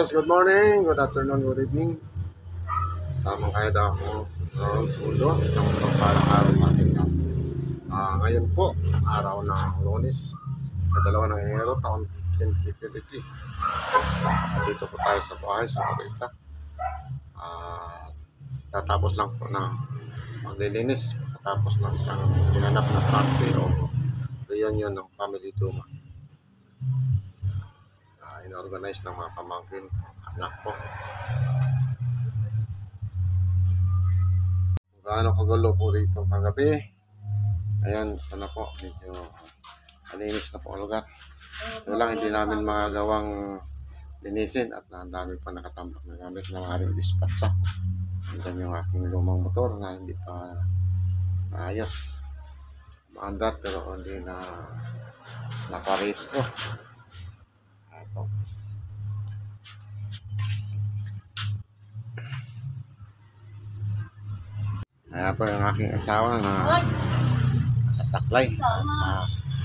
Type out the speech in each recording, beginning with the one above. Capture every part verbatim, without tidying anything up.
boss, good morning, good afternoon, good evening. Sama kayo daw ako sa sa mundo, isang palang araw sa atin na. Uh, ngayon po, araw ng Lunes, kadalawa ng Enero, taon twenty twenty-three. Uh, dito po tayo sa bahay, sa Marita. Uh, tatapos lang po ng maglilinis, tapos ng isang pinanap na party o reunion ng family duma. Uh, in-organize ng mga pamangkin, anak ko. Gaano kagulo po rito kagabi. Ayan, ano po, medyo malinis na po ang lugar. Ito lang, hindi namin magagawang linisin at ang dami pa nakatambak na gamit na maaaring dispatsa. Andan yung aking lumang motor na hindi pa naayos. Maandar pero hindi na naparehistro. Ito. Ayan po yung aking asawa na nakasaklay. Uh,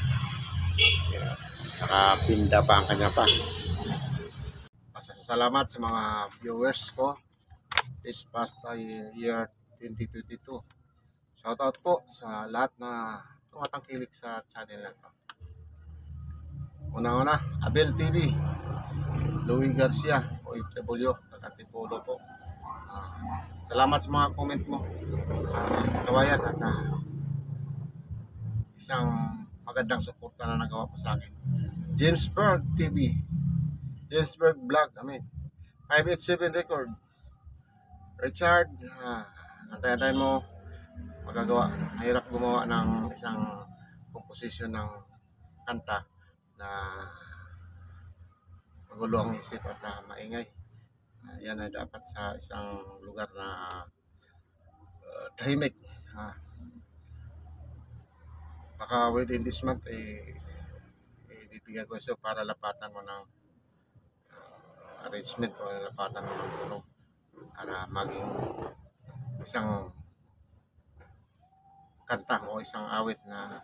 nakapinda pa ang kanya pa. Pasasalamat sa mga viewers ko this past year twenty twenty-two. Shoutout po sa lahat na tumatangkilik sa channel na ito. Una-una, Abel T V, Louie Garcia, O F W, Takatipulo po. Uh, salamat sa mga comment mo, uh, kawayan at uh, isang magandang suporta na nagawa po sa akin. Jamesburg T V, Jamesburg Vlog, I mean five eighty-seven Record, Richard, uh, antay-antay mo magagawa. Mahirap gumawa ng isang komposisyon ng kanta na magulo ang isip at uh, maingay. Uh, yan ay dapat sa isang lugar na uh, tahimik. Uh, baka within this month eh, ibibigyan ko siya para lapatan mo ng uh, arrangement o lapatan mo ng tulong para maging isang kanta o isang awit na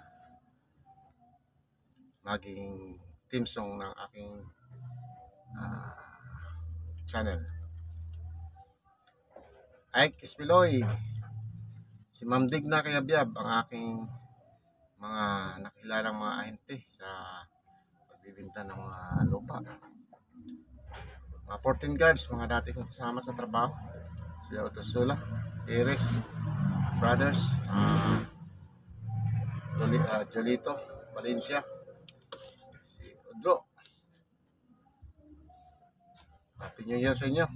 maging theme song ng aking uh, channel. Ike Ispiloy, si Ma'am Digna Kayabyab, ang aking mga nakilalang mga ahente sa pagbibinta ng mga lupa. Mga fourteen guards, mga dati kong kasama sa trabaho. Si Odosula, Iris, Brothers, uh, Jolito, Valencia, si Udro. Happy New Year sa inyo.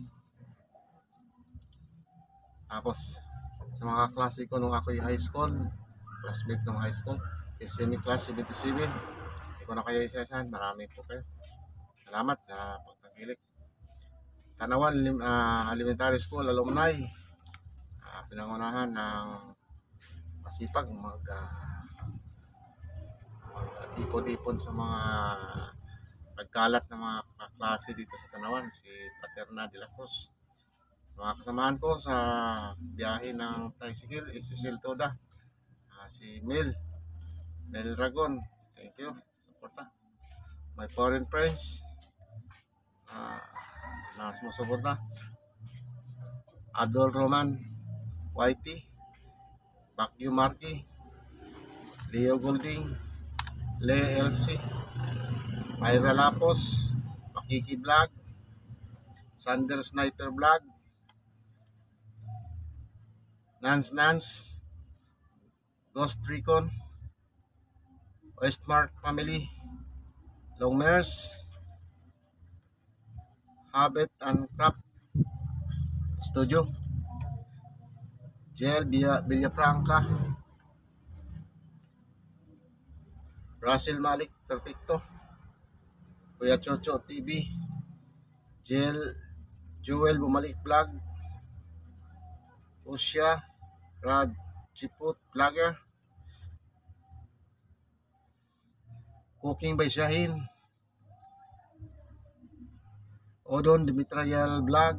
Tapos sa mga klase ko nung ako'y high school, classmate nung high school, S M E class seventy-seven. Hindi ko na kayo isa-isahan, marami po kayo. Salamat sa pagtangkilik. Tanawan uh, Elementary School alumni, uh, pinangunahan ng masipag mag uh, ipon-ipon sa mga nagkalat na mga klase dito sa Tanawan, si Paterna de la Cruz. Sa mga kasamahan ko sa biyahe ng tricycle, Isil Toda, uh, si Mel, Mel Ragon, thank you, suporta. My foreign friends, uh, na sumusuporta, Adol Roman, Whitey, Bakyo Marky, Leo Golding, Lea L C, Myra Lapos, Makiki Vlog, Sander Sniper Vlog, Nance Nance, Ghost Recon, Westmark Family, Longmers, Habit and Craft Studio, Jel Villafranca, Russell Malik Perfecto, Kuya Chocho T V, Jel Jewel Bumalik Vlog, Usya Rad Chiput Vlogger, Cooking by Shahin, Odon Dimitrial Vlog,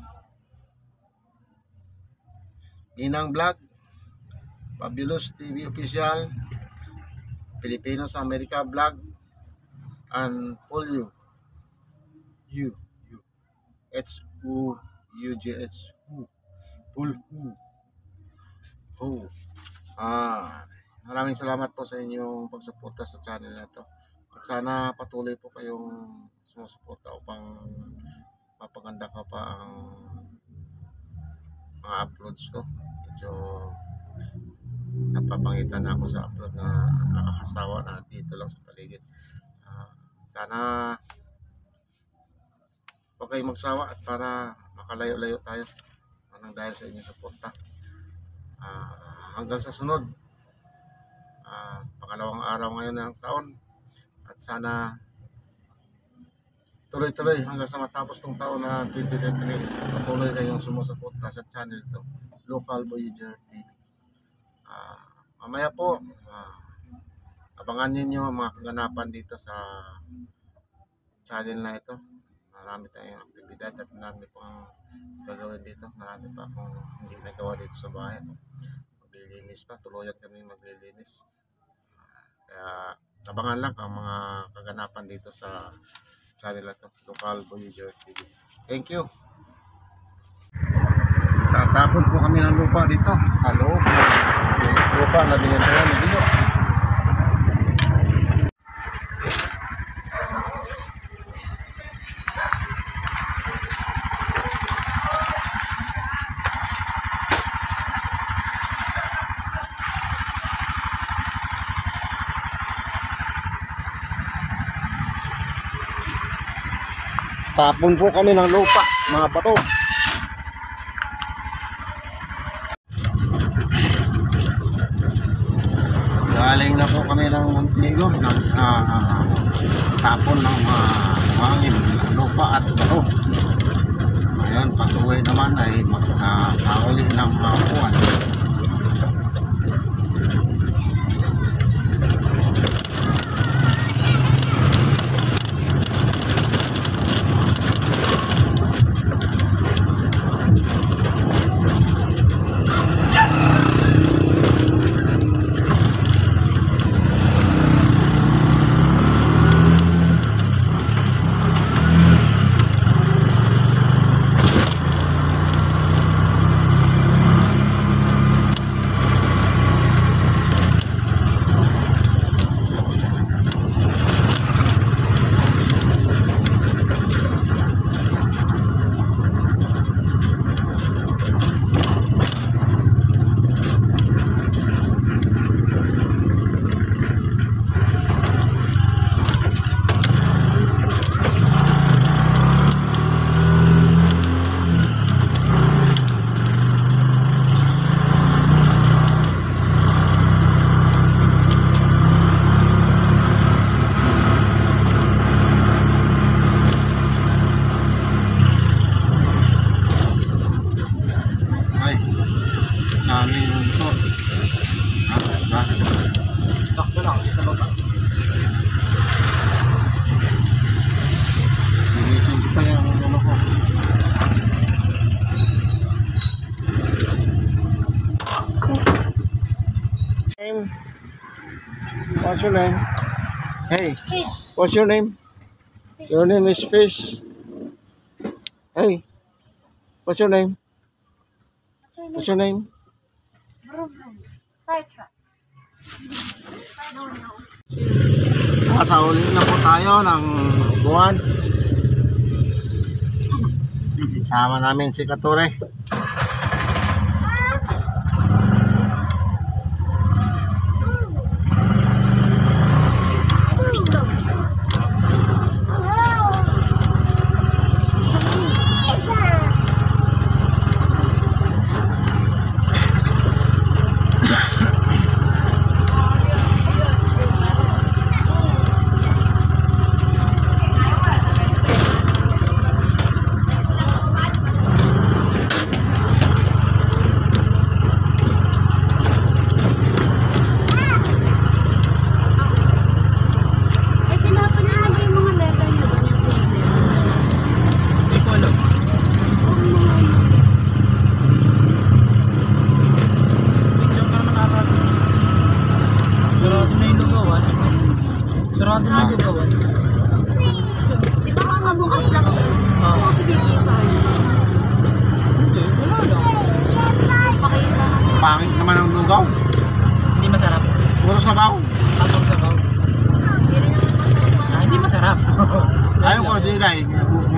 Ninang Vlog, Fabulous T V Official, Filipino sa America Vlog, and Polio. You, you. H U U G H Hu. Hu. Hu. Hu. Ah, maraming salamat po sa inyong pagsuporta sa channel na to. At sana patuloy po kayong sumusuporta upang mapaganda ka pa ang mga uploads ko. Medyo napapangitan na ako sa upload na nakakasawa na dito lang sa paligid. Uh, sana huwag kayong magsawa at para makalayo-layo tayo nang dahil sa inyong suporta. Uh, hanggang sa sunod, uh, pangalawang araw ngayon ng taon, at sana tuloy-tuloy hanggang sa matapos tong taon na twenty twenty-three, patuloy kayong sumusuporta sa channel to, Local Voyager T V. Uh, mamaya po, uh, abangan ninyo ang mga kaganapan dito sa channel na ito. Marami tayong aktibidad at marami pang gagawin dito. Marami pa akong hindi nagawa dito sa bahay. Maglilinis pa, tuluyan kami maglilinis. Uh, kaya abangan lang ang mga kaganapan dito sa channel na ito, Local Voyager T V. Thank you. Tatapon po kami ng lupa dito sa loob. Lupa na binentayan na dito. Tapon po kami ng lupa, mga bato. Galing na po kami ng Montenegro, ng uh, tapon ng uh, hangin, lupa at bato. Ngayon, pag-uwi naman ay magkakauli ng mga upuan. What's your name? Hey, Fish. what's your name? Fish. Your name is Fish. Hey, what's your name? What's your name? What's your name? Vroom vroom. Fire truck. No, no. Sasauli na po tayo ng buwan. Isama namin si Kature.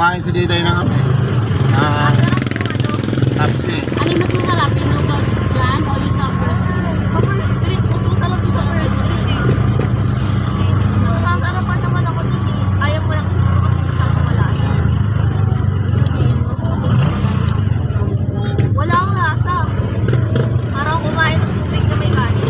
kumain si Diday ng ano. Ah, tapos eh. Ano yung mas masarap? Yung lugaw dyan o yung sa first street? Sa first street, mas masarap yung sa first street eh. Masasarapan naman ako dun eh. Ayaw ko lang siguro kasi masyadong malasa. Sabihin, mas matulog ko lang. Wala akong lasa. Parang kumain ng tubig na may kanin.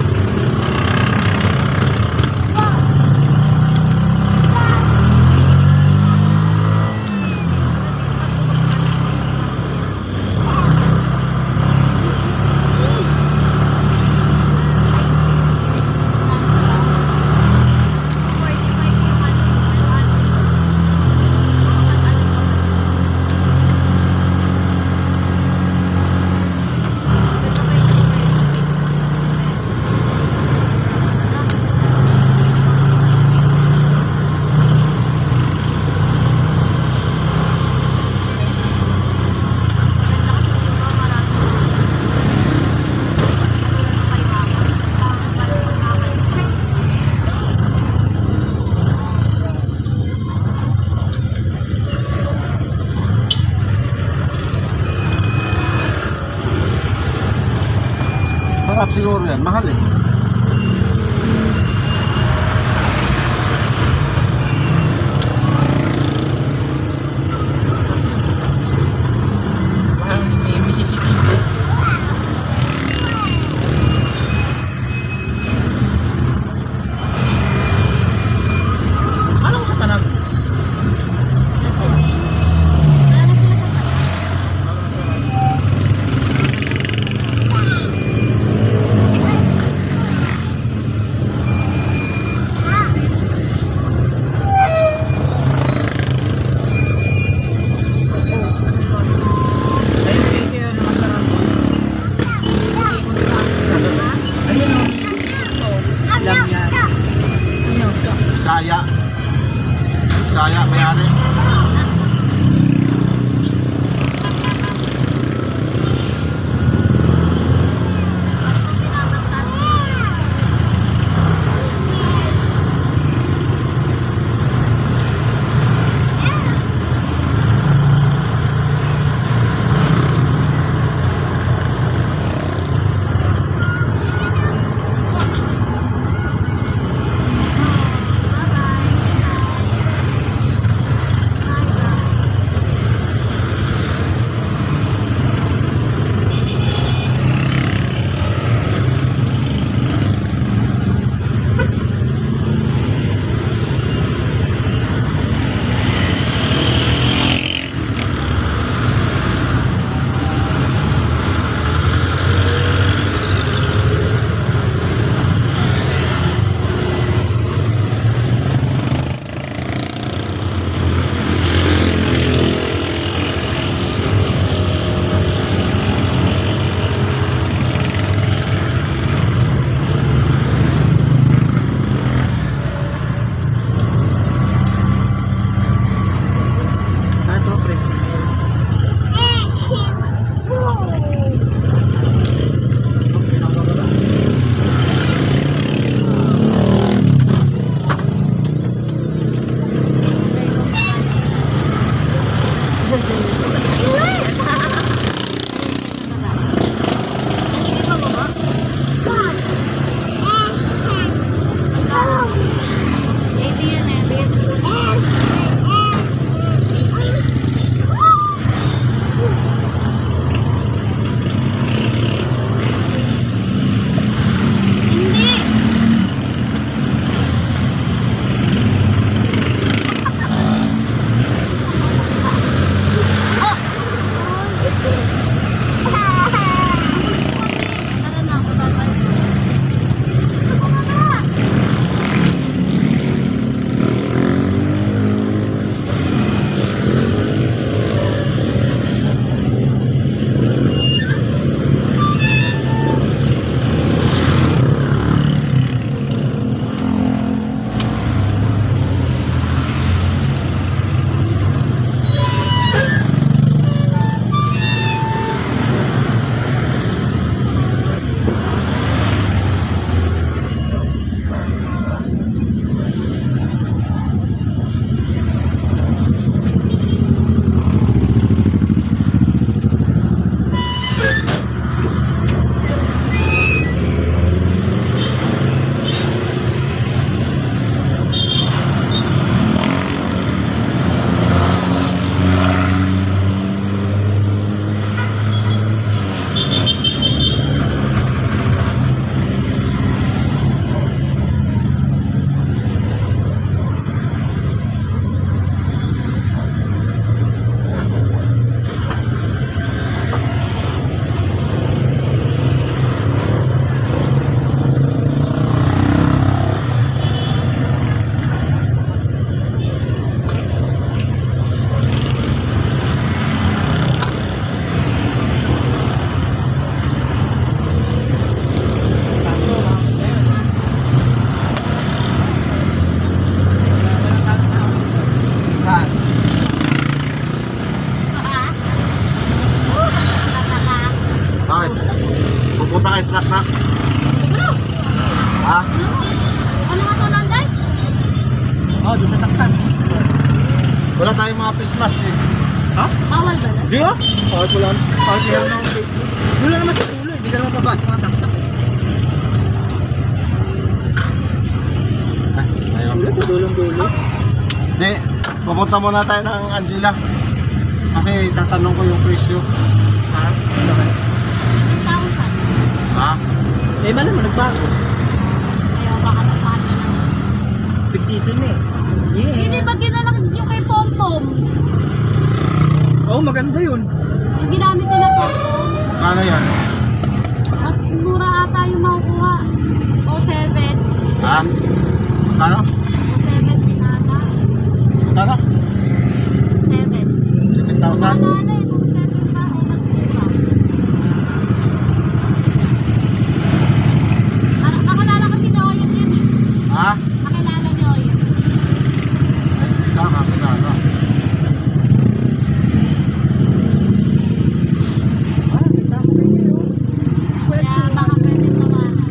Sarap siguro yan. Mahal eh. Mahal may C C T V. Ano ko sa tanang? Bisaya. Bisaya, mayari. Punta kayo snack na. Ano? Ha? Ano nga to nanday? Oo, doon sa taktan. Wala tayong mga face mask eh. Ha? Bawal ba na? Di ba? Bakit wala? Bakit meron akong Facebook? Doon lang naman sa tulo. Hindi ka naman babas mga taktan. Ay, mayroon. Tulo sa dulong-dulo. Hindi, pupunta muna tayo ng Angela. Kasi tatanong ko yung presyo. Ha? Bakit? eighteen thousand. Ha? Eh, malam mo, nagbago. Ayaw baka napano na. Big season na eh. Yeah. Hindi ba ginalang yung kay Pompom? Oo, maganda yun. Yung ginamit nila Pompom? Kano yan? Mas mura ata yung makukuha. O seven. Ha? Kano? O seven din ata. Kano? seven. seven thousand? Maalala eh, kung seven pa o mas mura. Ano, nakilala kasi ni Oyet yun eh. Ha? Nakilala ni Oyet. Ay, sila nga, pinano. Ah, nagtama kayo yun. Kaya baka pwede tawanan.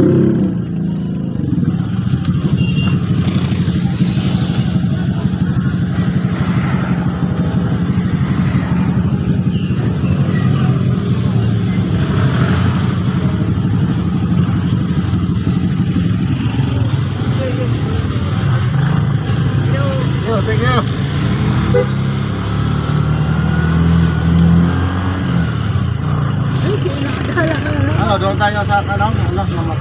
Yo, thank you. Ay, kaya nakadala ka na lang. Ano, doon tayo sa kanang, ano, namak.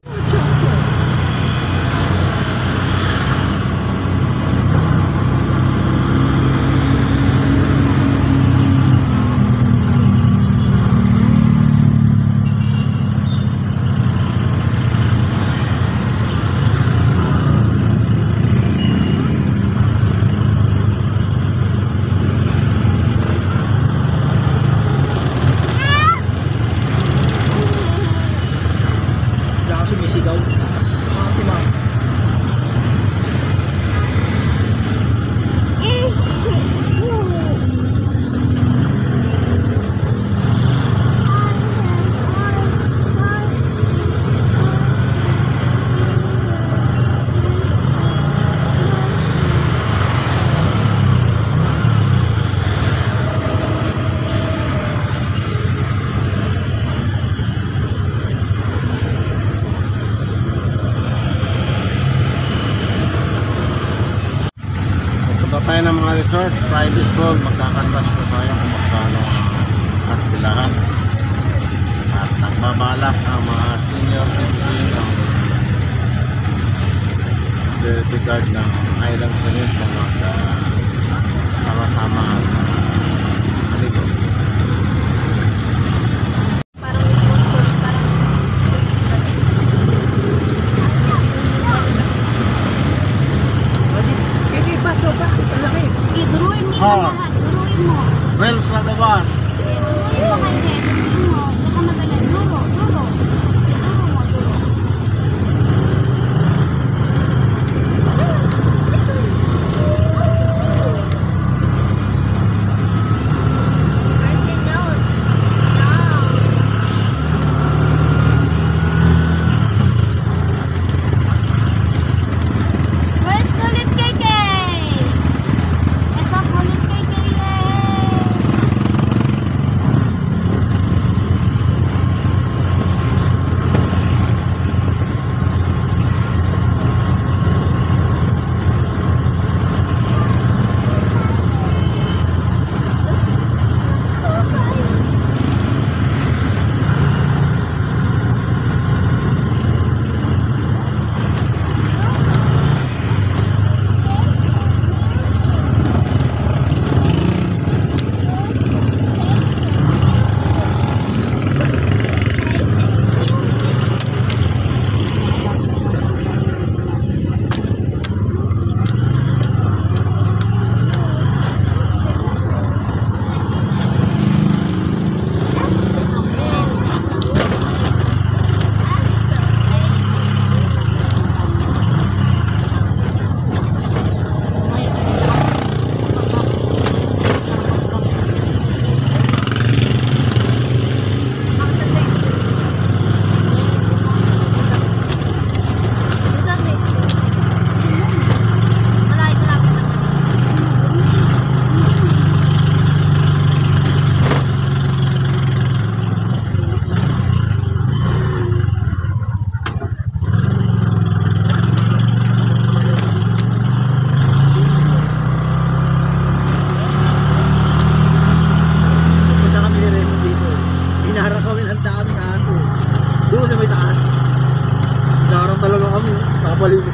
Wala ka sumisigaw. Mga timang. Punta tayo ng mga resort, private pool, magkakantas po tayo kung magkano ang bilahan. At nagbabalak ang mga senior citizen ng security guard ng Island Cement na magkasama-sama ang maligo. Parang yung parang Pwede ipaso ba? Sa laki. i-drawin mo sila Oh. lahat. Drawin mo. Wells na labas! Drawin mo kay Ted. Drawin mo. Baka madali. Duro. Duro. Duro mo. Duro.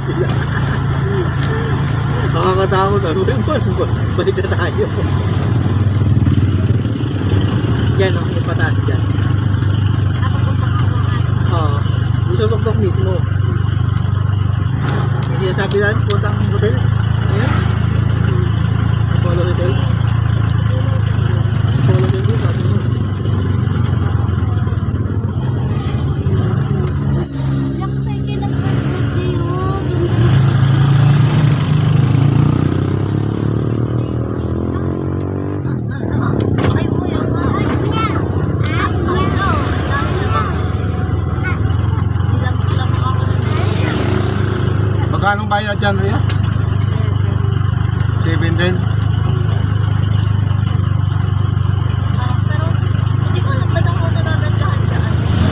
sila. Nakakatakot ano rin po. Balik na tayo. Yan o, yung pataas dyan. Napapunta ka ng atis. Oo. Yung sa tuktok mismo. Yung sinasabi namin, puntang hotel. Ayan. Apollo Hotel. Apollo Hotel din, sabi mo. Yak tayo kayo nag-birthday yun. Ay po yan. Ay po yan. Ang dami naman. Ilang-ilang ako na na. Magkano bayad dyan, Ria? seven din. Parang, pero hindi ko alam ba't ako nagagandahan dyan.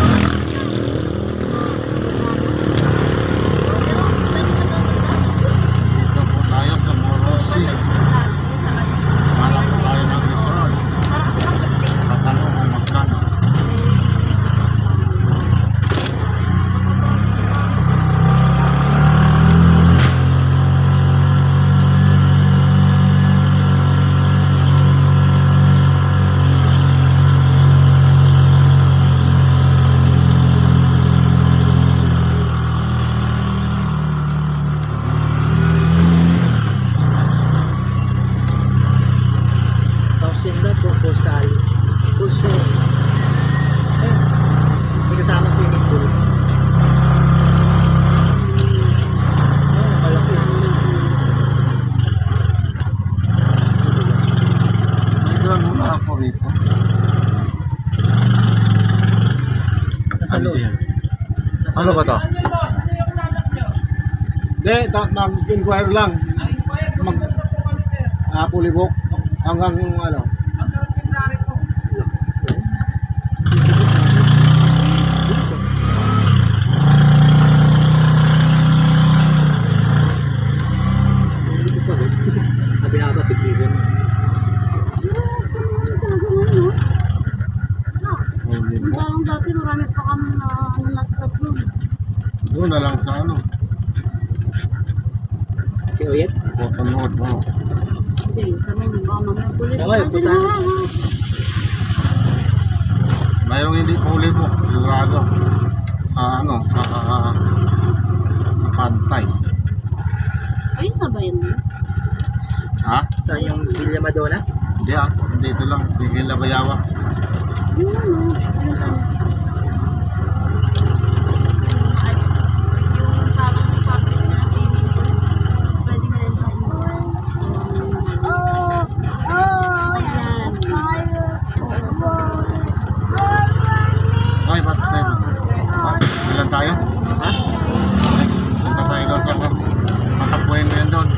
Pero, ba't nagagandahan? Ito po tayo sa Morosi. Parang po tayo ng resort. Parang silang birthday. Tatanong kung magkano. Thousand na po, postal. Puso. Eh, may kasama swimming pool. Oh, malaki. Tignan muna ako rito. Nasa Ano loob. din? Nasa Ano ba loob. to? Hindi, ta- mag-inquire lang. Mag ah, pulibok. Hanggang ano. Sabi na ito, peak season. Pulibok. Parang dati marami pa kami na ano na stop doon. Doon na lang sa ano. Si Oyet? Photo oh. Hindi, kami hindi ba mamaya tuloy. Okay, punta. Mayroong hindi pulibok. Sigurado. Sa ano, sa sa pantay. Ayos na ba yun? Ha? Saan yung Villa Madonna? Hindi ah. Dito lang. Bigyan labayawa. Yun ano, yung ano. At yung parang public na swimming pool. Pwede na rin tayo. Oh! Oh! Yan. Ay, ba't tayo? Ba't? Ilan tayo? Ha? Punta tayo doon sa matapuin mo yan doon.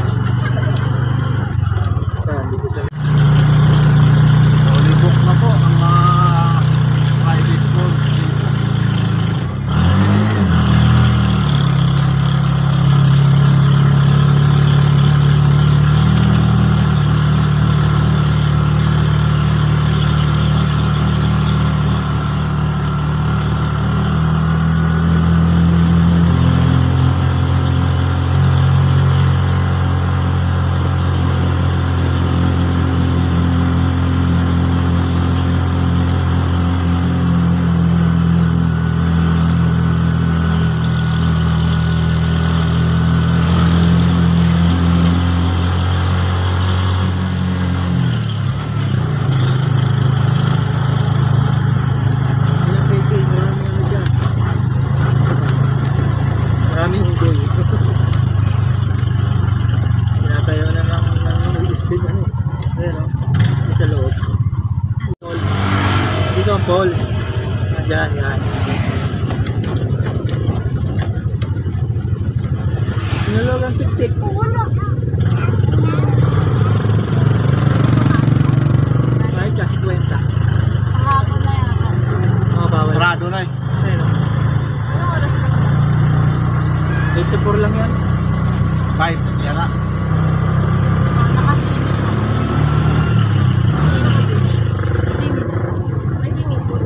Saan? Dito sa... Pulibok na po ang mga private pools dito. Ilang K K, marami ano dyan. Maraming unggoy. Tinatayo na lang ng istig ano. Ayan o, yung sa loob. Falls. Dito ang falls. Diyan, yan. Sinulog ang tik-tik. Kahit kasi kwenta. Kahapon na yata. Mga bawal. Sarado na eh. Ayun o. Anong oras na ba? eight to four lang yan. Five. Yan na. Nakaswimming ka. Hindi nakaswimming. Swimming. May swimming pool.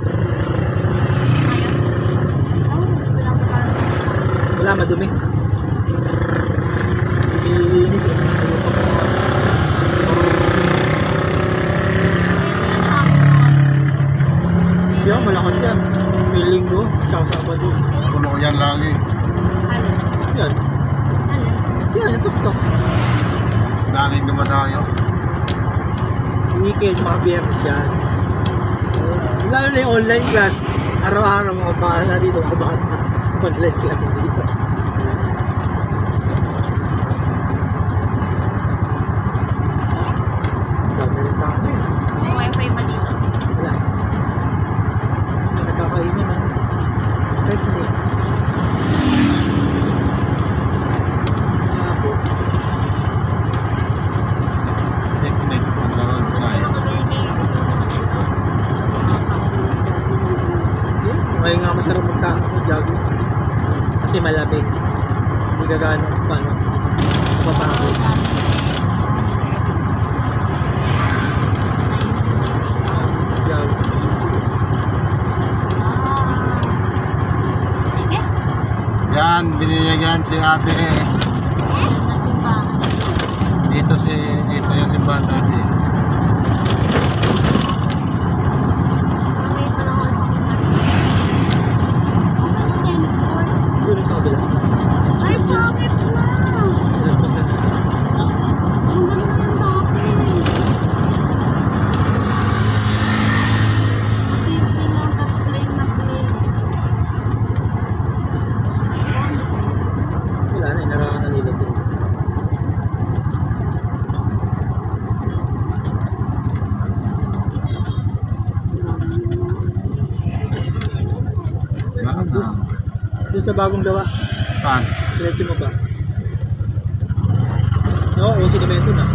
Ngayon? Oh, bilang ka. Wala, madumi. yan, malakas yan. May linggo, tsaka Sabado. Puno yan lagi. Alin? Yan, Alin? yan, yung tuk-tuk. Laging dumadayo. Weekend, mga biyernes yan. Uh, lalo na yung online class. Araw-araw mga baka na dito, mga baka na online class dito. Dami rin tao eh. May wifi ba dito? Wala. May nagkakainin na. Kahit hindi. Kaya po. Picnic on the roadside. Ano ka ganyan kayo? Gusto mo naman ito? Yun, ngayon nga masarap magka-jogging. Kasi malamig. Hindi ka gano'n paano. Mapapagod. Jogging. Yan, biniyagyan si ate. Dito si, dito yung simbahan dati. Doon sa kabila. Ay, bakit na? Nagpasan na. Ang ganda ng bakit? Simple lang, tas plain na plain. Wala na, inarangan na nila doon. Wala na. Doon sa bagong gawa. Saan? Diretso mo ba? Oo, no, sinimento na.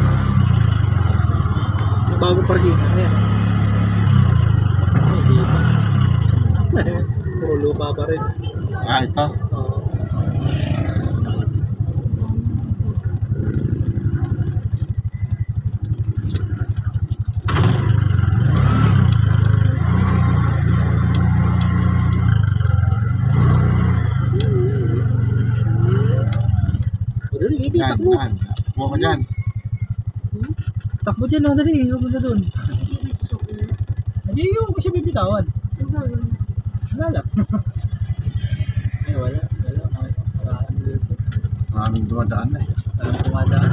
Yung bagong parking. Ayan. Ay, hindi pa. Puro lupa pa rin. Ah, ito. Oo. O, dali, hindi, Yan, takbo. yan. Huwag ko dyan. Takbo dyan, o, dali, huwag na doon. Hindi yung kasi bibitawan. Wala lang. Ay, wala. Wala. Maraming dito. Maraming dumadaan na eh. Maraming tumadaan.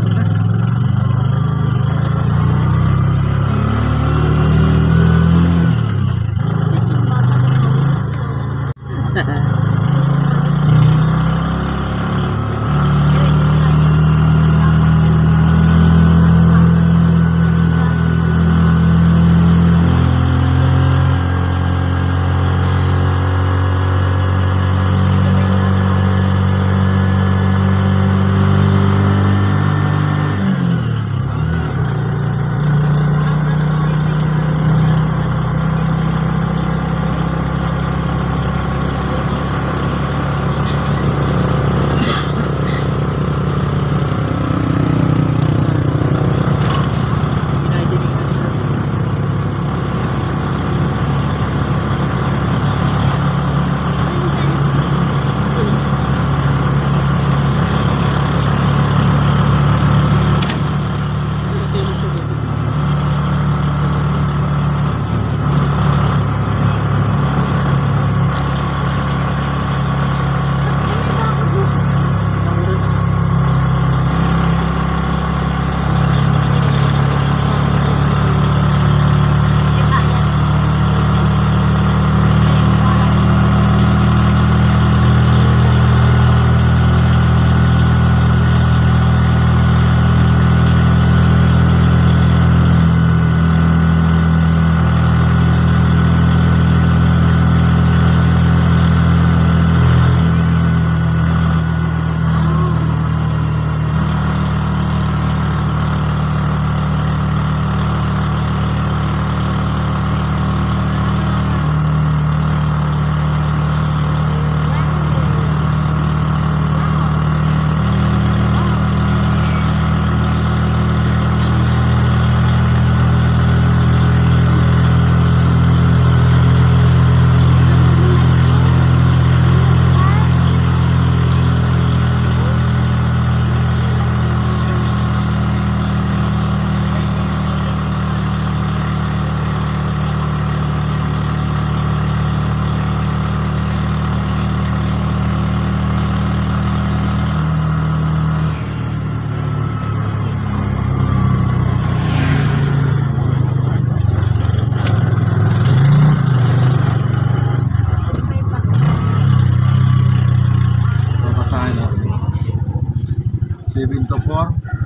seven to four.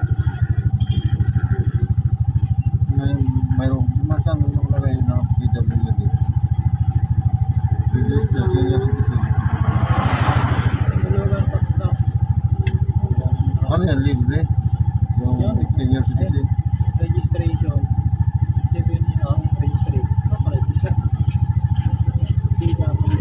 May mayroong masang nakalagay na P W D. Register senior citizen. Ano yan, libre? Yung senior citizen. Registration. Seven yun ang registration. Nakaregister. P W D.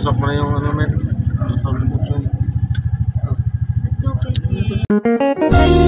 Pasok mo na yung ano, men. Let's go, baby.